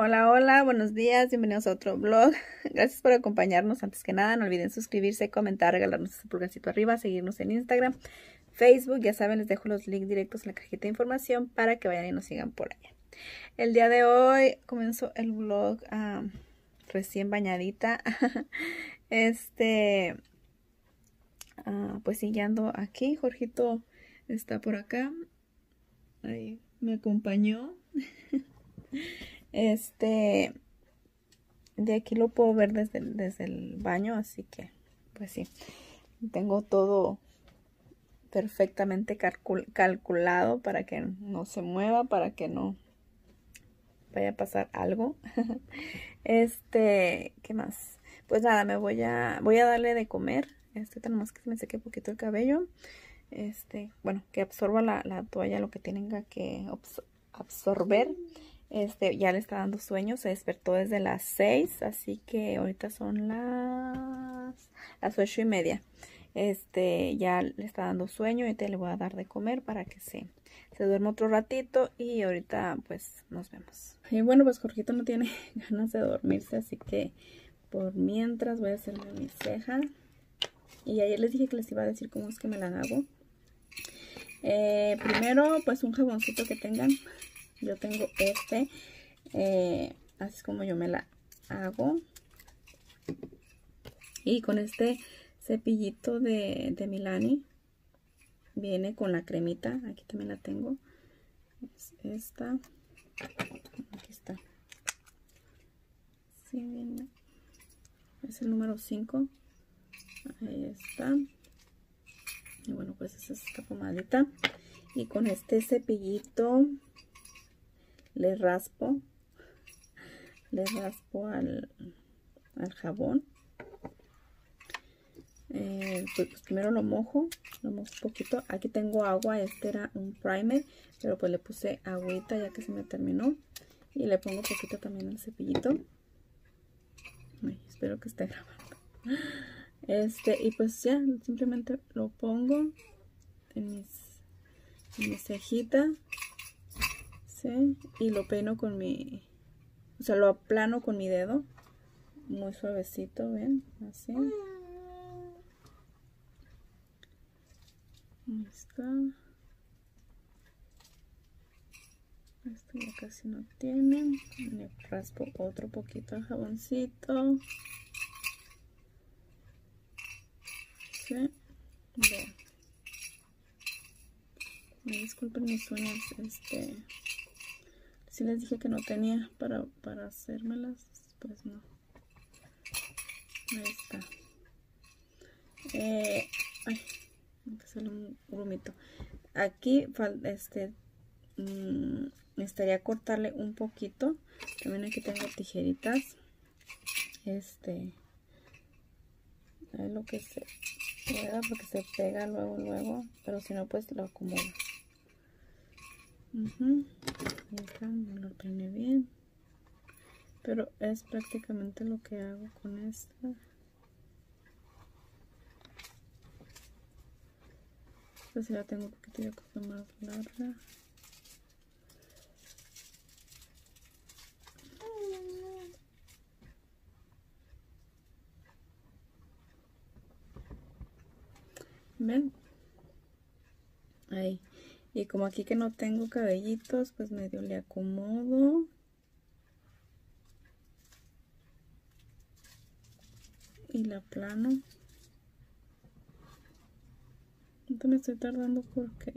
Hola, hola, buenos días, bienvenidos a otro vlog. Gracias por acompañarnos. Antes que nada, no olviden suscribirse, comentar, regalarnos ese pulgarcito arriba, seguirnos en Instagram, Facebook. Ya saben, les dejo los links directos en la cajita de información para que vayan y nos sigan por allá. El día de hoy comenzó el vlog recién bañadita. Pues sí, ya ando aquí. Jorgito está por acá. Ahí me acompañó. De aquí lo puedo ver desde el baño, así que pues sí, tengo todo perfectamente calculado para que no se mueva, para que no vaya a pasar algo. ¿Qué más? Pues nada, voy a darle de comer. Tenemos que me seque un poquito el cabello. Bueno, que absorba la toalla lo que tenga que absorber. Ya le está dando sueño, se despertó desde las 6, así que ahorita son las 8:30. Ya le está dando sueño, ahorita le voy a dar de comer para que se duerma otro ratito y ahorita pues nos vemos. Y bueno, pues Jorgito no tiene ganas de dormirse, así que por mientras voy a hacerme mi ceja. Y ayer les dije que les iba a decir cómo es que me la hago. Primero pues un jaboncito que tengan. Yo tengo así es como yo me la hago. Y con este cepillito de Milani, viene con la cremita. Aquí también la tengo. Es esta. Aquí está. Sí, viene. Es el número 5. Ahí está. Y bueno, pues esa es esta pomadita. Y con este cepillito le raspo al jabón. Pues primero lo mojo un poquito. Aquí tengo agua, este era un primer, pero pues le puse agüita ya que se me terminó. Y le pongo poquito también al cepillito. Ay, espero que esté grabando. Y pues ya, simplemente lo pongo en mi cejita. ¿Sí? Y lo peino con lo aplano con mi dedo. Muy suavecito, ¿ven? Así. Ahí está. Esto ya casi no tiene. Le raspo otro poquito el jaboncito. ¿Sí? Bien. Me disculpen mis uñas. Si les dije que no tenía para hacérmelas, pues no. Ahí está. Ay, me sale un grumito. Aquí necesitaría cortarle un poquito. También aquí tengo tijeritas. Es lo que se pueda porque se pega luego. Pero si no, pues lo acomodo. Acá me lo peiné bien. Pero es prácticamente lo que hago con esta. Esta sí la tengo un poquito más larga. ¿Ven? Ahí. Y como aquí que no tengo cabellitos, pues medio le acomodo. Y la aplano. Ahorita me estoy tardando porque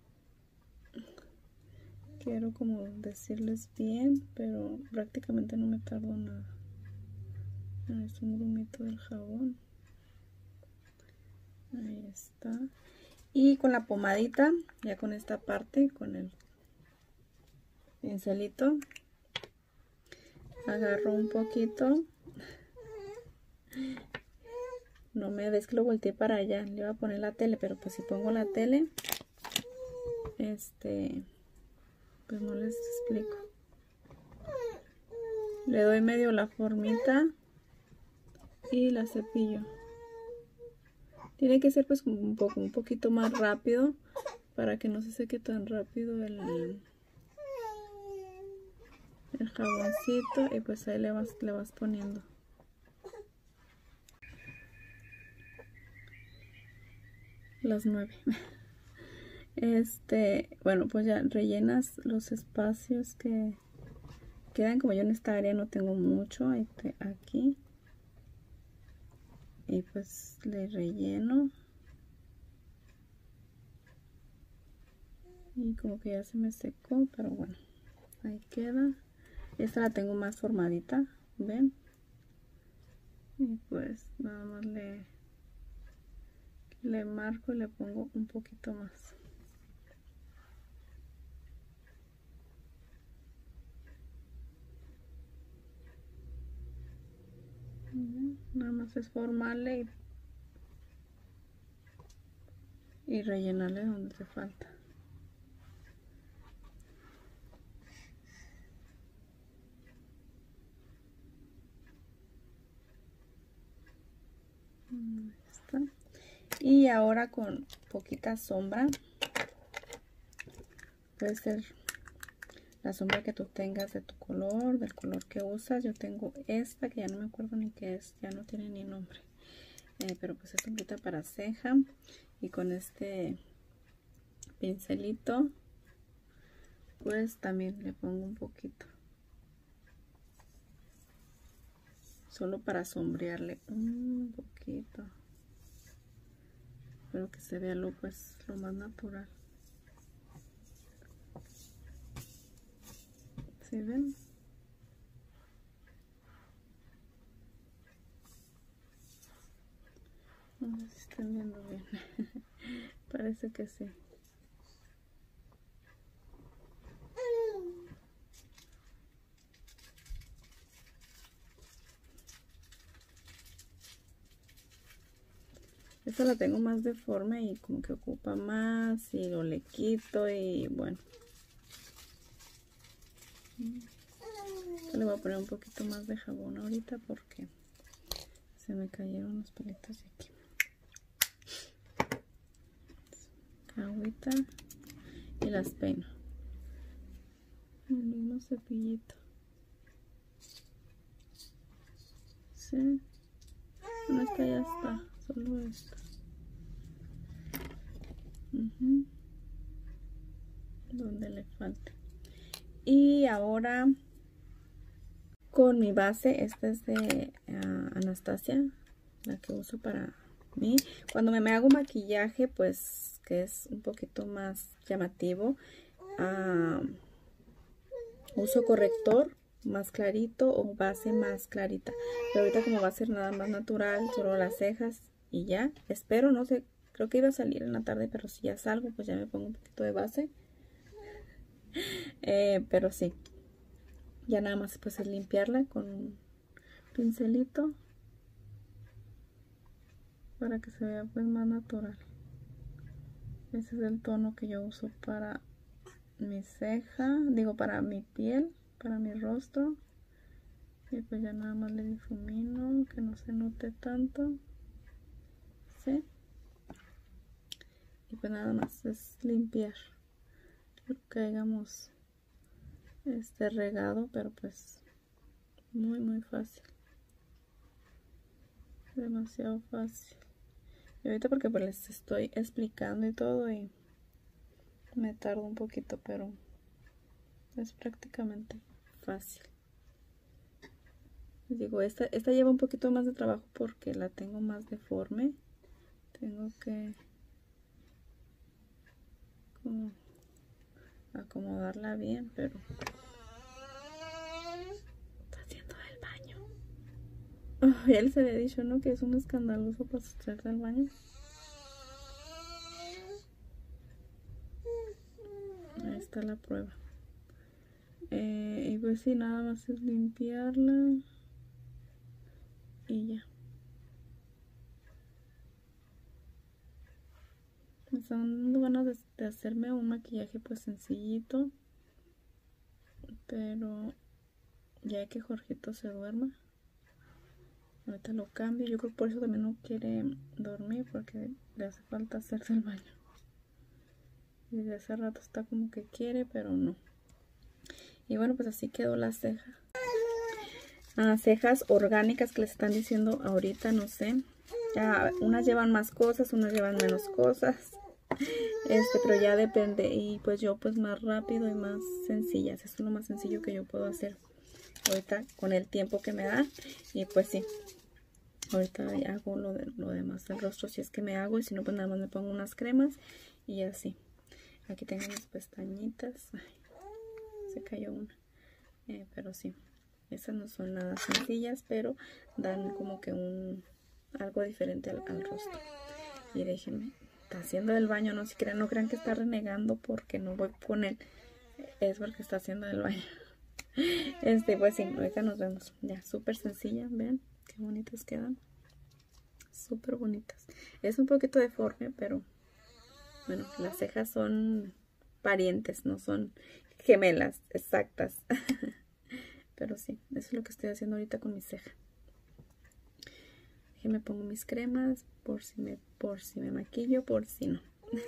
quiero como decirles bien, pero prácticamente no me tardo nada. Es un grumito del jabón. Ahí está. Y con la pomadita, ya con esta parte, con el pincelito, agarro un poquito. No me ves que lo volteé para allá. Le iba a poner la tele, pero pues si pongo la tele, pues no les explico. Le doy medio la formita y la cepillo. Tiene que ser pues un poquito más rápido para que no se seque tan rápido el jaboncito y pues ahí le vas poniendo. Las 9. Bueno, pues ya rellenas los espacios que quedan. Como yo en esta área no tengo mucho, aquí. Y pues le relleno. Y como que ya se me secó, pero bueno, ahí queda. Esta la tengo más formadita, ¿ven? Y pues nada más le marco y le pongo un poquito más. Nada más es formarle y rellenarle donde hace falta. Ahí está. Y ahora con poquita sombra, puede ser la sombra que tú tengas de tu color, del color que usas. Yo tengo esta que ya no me acuerdo ni qué es, ya no tiene ni nombre, pero pues es sombrita para ceja. Y con este pincelito pues también le pongo un poquito, solo para sombrearle un poquito, pero que se vea lo más natural. ¿Sí ven? No sé si están viendo bien. Parece que sí. Esta la tengo más deforme y como que ocupa más y lo le quito y bueno. Le voy a poner un poquito más de jabón ahorita porque se me cayeron los pelitos de aquí. Agüita y las peino. El mismo cepillito. Sí. No, esta ya está. Solo esta. Donde le falte. Y ahora con mi base, esta es de Anastasia, la que uso para mí. Cuando me hago maquillaje, pues que es un poquito más llamativo, uso corrector más clarito o base más clarita. Pero ahorita como va a ser nada más natural, solo las cejas y ya. Espero, no sé, creo que iba a salir en la tarde, pero si ya salgo, pues ya me pongo un poquito de base. Pero sí, ya nada más pues es limpiarla con un pincelito para que se vea pues más natural. Ese es el tono que yo uso para mi ceja, digo para mi piel, para mi rostro. Y pues ya nada más le difumino, que no se note tanto. ¿Sí? Y pues nada más es limpiar lo que hayamos regado, pero pues muy fácil. Demasiado fácil. Y ahorita porque pues les estoy explicando y todo y me tardo un poquito, pero es prácticamente fácil. Les digo, esta lleva un poquito más de trabajo porque la tengo más deforme. Tengo que como acomodarla bien, pero está haciendo el baño. Oh, ya les había dicho, ¿no? Que es un escandaloso para sustraerse al baño. Ahí está la prueba. Y pues sí, nada más es limpiarla y ya. Me están dando ganas de hacerme un maquillaje pues sencillito, pero ya que Jorgito se duerma, ahorita lo cambio. Yo creo que por eso también no quiere dormir, porque le hace falta hacerse el baño. Y desde hace rato está como que quiere, pero no. Y bueno, pues así quedó la ceja. Cejas orgánicas que les están diciendo ahorita, no sé. Unas llevan más cosas, unas llevan menos cosas. Pero ya depende. Y pues yo pues más rápido y más sencillas. Eso es lo más sencillo que yo puedo hacer ahorita con el tiempo que me da. Y pues sí, ahorita hago lo demás del rostro si es que me hago. Y si no, pues nada más me pongo unas cremas y así. Aquí tengo mis pestañitas. Ay, se cayó una. Pero sí, esas no son nada sencillas, pero dan como que algo diferente al rostro. Y déjenme, está haciendo el baño, no crean que está renegando porque no voy con él. Es porque está haciendo el baño. Pues sí, ahorita nos vemos. Ya, súper sencilla, vean qué bonitas quedan. Súper bonitas. Es un poquito deforme, pero bueno, las cejas son parientes, no son gemelas exactas. Pero sí, eso es lo que estoy haciendo ahorita con mi ceja. Me pongo mis cremas por si me maquillo, por si no.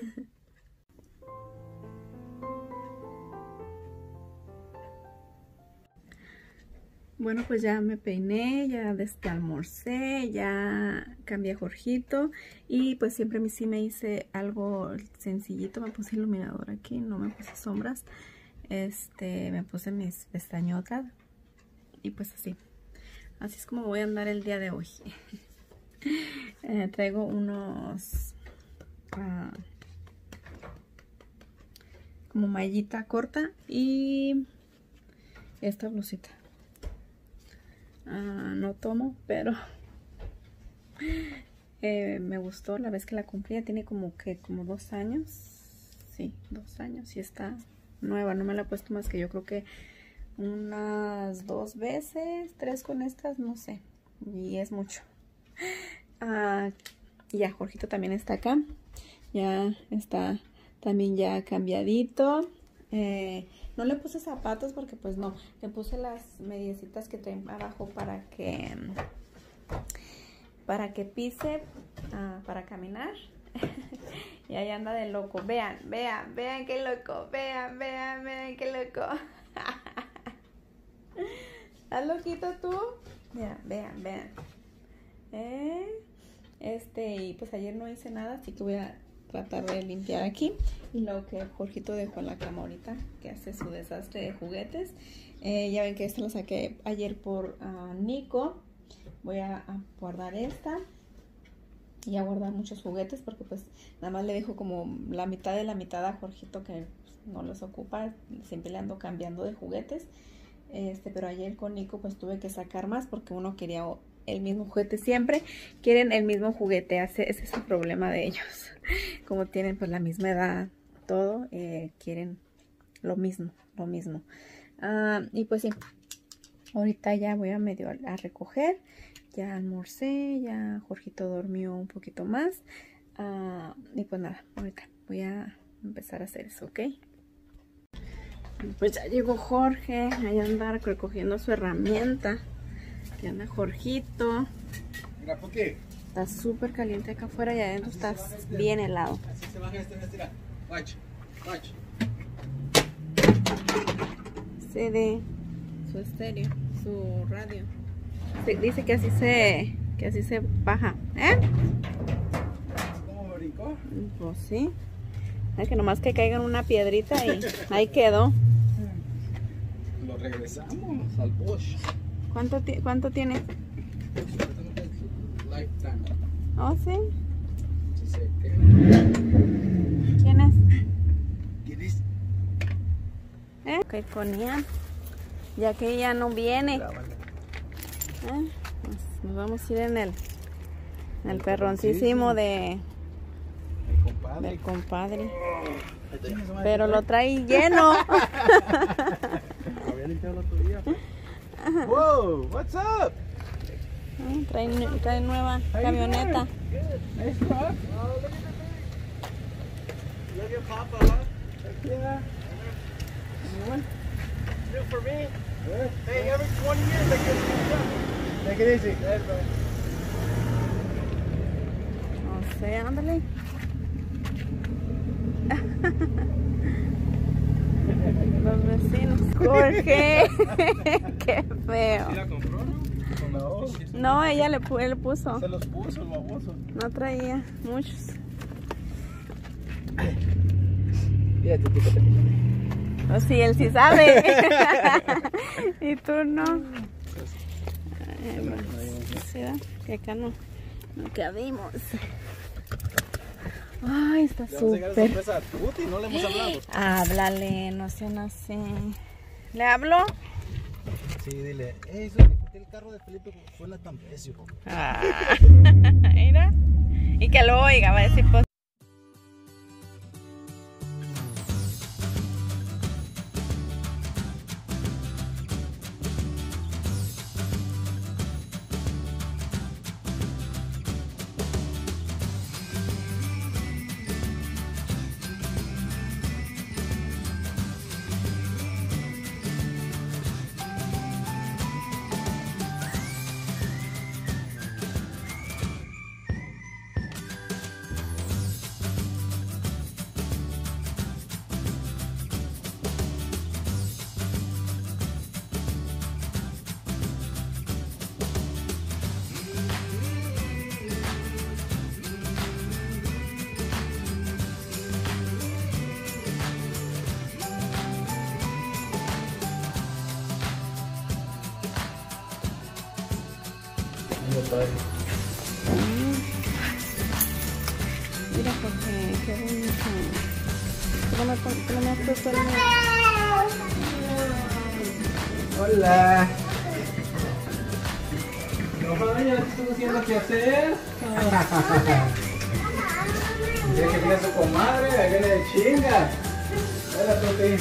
Bueno, pues ya me peiné, ya almorcé, ya cambié a Jorgito. Y pues siempre sí me hice algo sencillito. Me puse iluminador aquí, no me puse sombras. Me puse mis pestañotas. Y pues así es como voy a andar el día de hoy. Traigo unos como mallita corta y esta blusita. No tomo, pero me gustó la vez que la compré. Ya tiene como 2 años. Sí, 2 años y está nueva. No me la he puesto más que yo creo que unas 2 veces, 3 con estas, no sé. Y es mucho. Ya Jorgito también está acá. Ya está también ya cambiadito. No le puse zapatos porque pues no. Le puse las mediecitas que traen abajo para que pise, para caminar. Y ahí anda de loco. Vean qué loco. Vean qué loco. ¿Estás loquito tú? Ya, vean. Y pues ayer no hice nada, así que voy a tratar de limpiar aquí. Y lo que Jorgito dejó en la cama ahorita, que hace su desastre de juguetes. Ya ven que esto lo saqué ayer por Nico. Voy a guardar esta. Y a guardar muchos juguetes porque pues nada más le dejo como la mitad de la mitad a Jorgito que pues, no los ocupa. Siempre le ando cambiando de juguetes. Pero ayer con Nico pues tuve que sacar más porque uno quería el mismo juguete. Siempre quieren el mismo juguete. Ese es el problema de ellos. Como tienen pues la misma edad, todo, quieren lo mismo. Y pues sí, ahorita ya voy a medio a recoger. Ya almorcé, ya Jorgito durmió un poquito más. Y pues nada, ahorita voy a empezar a hacer eso, ¿ok? Pues ya llegó Jorge, ahí anda recogiendo su herramienta. Aquí anda Jorgito. Mira, ¿por qué? Está súper caliente acá afuera y adentro está bien helado. Así se baja mira. Watch. CD, su estéreo, su radio. Dice que así se baja, ¿Cómo brincó? Pues sí. Es que nomás que caiga en una piedrita y ahí quedó. Lo regresamos al Bosch. ¿Cuánto tiene? Lifetime. Oh, sí. Sí sé qué. ¿Quién es? ¿Quién es? Ok, ponían. Ya que ya no viene. Nos vamos a ir en el perroncísimo del compadre. Pero lo trae lleno. Había limpiado el otro día. Wow, what's up? Trae nueva camioneta. Nice truck. Oh, look at the thing. Look at Papa, huh? Yeah. New one? New for me. Good. Hey, every 20 years I get a new truck. Take it easy. Yes, bro. No sé, ándale. Los vecinos. Jorge. Qué feo. ¿Sí la compró, no? Con la O. No, él le puso. Se los puso el baboso. No traía muchos. Mira, tú, Pues sí, él sí sabe. Y tú no. ¿Será? Que acá no cabimos. Ay, está súper. sorpresa a Tuti, no le hemos hablado. Háblale, no sean así. ¿Le hablo? Sí, dile. El carro de Felipe fue no tan precio. Mira. Y que lo oiga, va a decir pues. Mira, porque qué bonito. ¿Cómo me has puesto el mío? Hola. No, ya estoy haciendo qué hacer. Dice que viene su comadre, ahí viene de chinga. Hola, Tuti.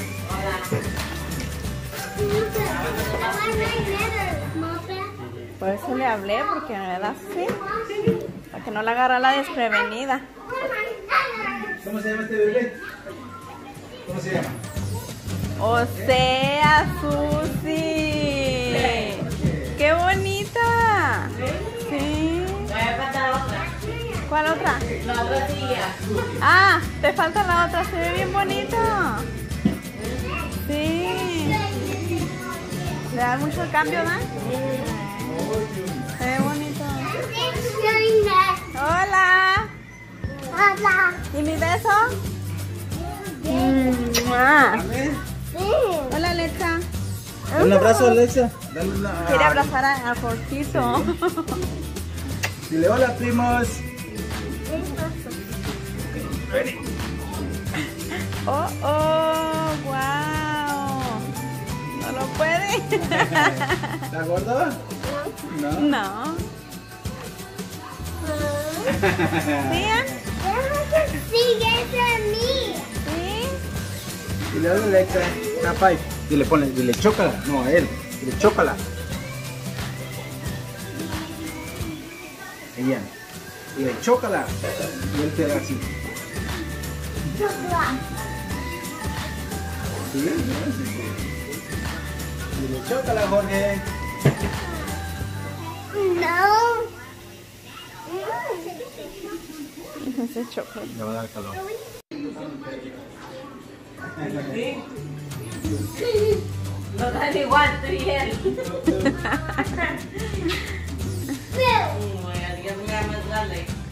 Por eso le hablé, porque me da así. Para que no la agarra la desprevenida. ¿Cómo se llama este bebé? ¿Cómo se llama? O sea, Susi. ¡Qué bonita! Sí. ¿Cuál otra? La otra silla. Ah, te falta la otra. Se ve bien bonito. Sí. Le da mucho cambio, ¿no? Se ve bonito. Hola. ¿Y mi beso? ¡Mua! Hola, Alexa. Un abrazo, Alexa. Dale una... Quiere abrazar a Jorgito. Dile hola, primos. Oh, oh, wow. ¿No lo puede? ¿Está gordo? No. No. ¿Sí? ¿Sí? Dile hola, Alexa. Capay. Dile chócala. No, a él. Dile chócala. Ella. Dile chócala. Y él te da así. ¿Sí? Dile chócala, Jorge. Ese chocolate. Le va a dar calor. No dan igual, tú y él. Muy bien, 10 gramos, dale.